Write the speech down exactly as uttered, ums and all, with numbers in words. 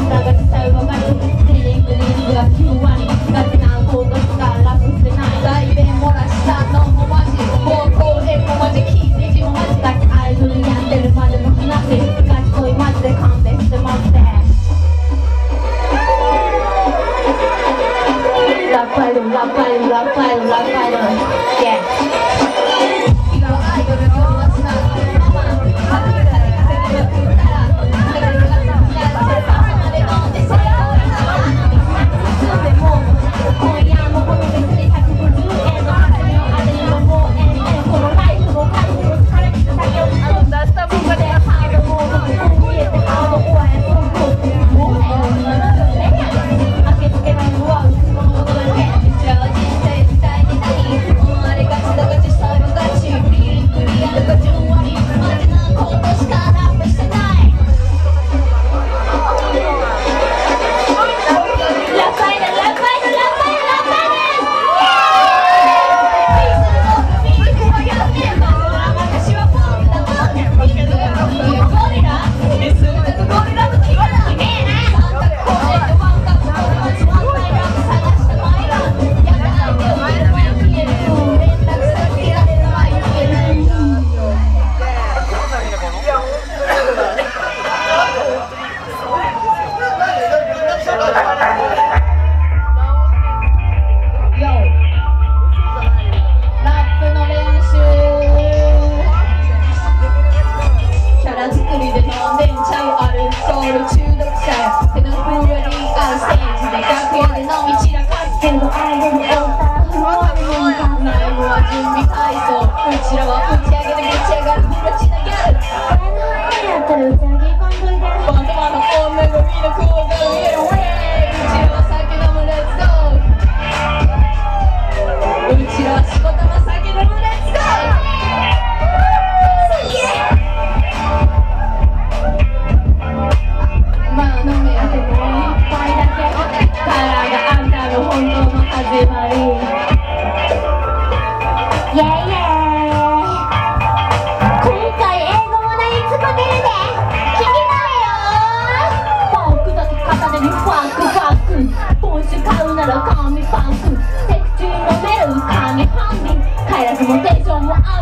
だが実際はガチリリングリングがきゅうわりガチなことしか楽してない代弁漏らしたのもマジ暴行へもマジキーネジもマジだけアイドルやってるまでの話ガチ恋マジで勘弁して待ってラップアイドルラップアイドルラップアイドルラップアイドル Yeah 違うアイドル上手なママ初めから稼ぎまくったらだからが朝まで飲んでせよ住んでも今夜もこの別にひゃくごじゅうえんの風のあれにももうえんえんこのライフも回復から来た酒を飲んだスタブがでハードモードこう見えてハードオアやソンコもうえんななぜや開けつけないのはうちのものだけじゃあ人生みたいに何思われがちだが実際はガチクリクリアルがじゅうわりマジなことしかラップしてないラップアイドルラップアイドルラップアイドルラップアイドルピースのピースはやってんだ私はフォークだとピースゴリラえすぐゴリラとキラだねえな三角コーデとワンカップこれはつまんないラップ探したマイランやった相手を見る前に消える連絡先が出る前に消えるラップの練習キャラ作りで飲んでんちゃうアルコール中毒者や手のプールに合うステージで楽屋で飲み散らかってる間にオーターフロアにもかんないのは準備体操うちらは打ち上げでぶち上がるブラチなギャル前の花やったら打ち上げ込んどいてバンドマンの女がみんなこうが見えるウェイうちらは酒飲むレッツゴーうちらは仕事も酒飲むレッツゴーまあ飲めやけど一杯だけからがあんたの本当の始まりイェイイェイ今回英語も何つこ出るで聞きないよフォークだけ片手にファンクファンクポンシュ買うなら紙パンクセクチュー飲める紙ハンディ帰らずもテンションも合う